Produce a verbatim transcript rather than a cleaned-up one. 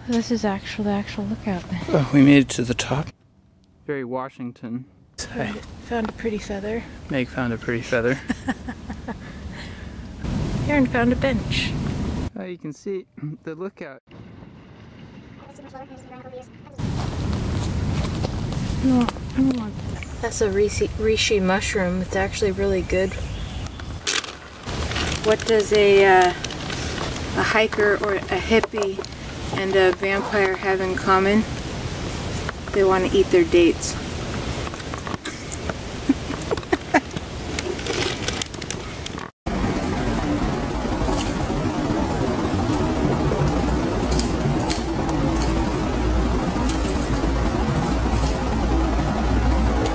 This is actual the actual lookout. Oh, we made it to the top. Very Washington. Found, found a pretty feather. Meg found a pretty feather. Aaron found a bench. Oh, you can see the lookout. No, I don't want that. That's a reishi, reishi mushroom. It's actually really good. What does a uh, a hiker or a hippie and a vampire have in common? They want to eat their dates.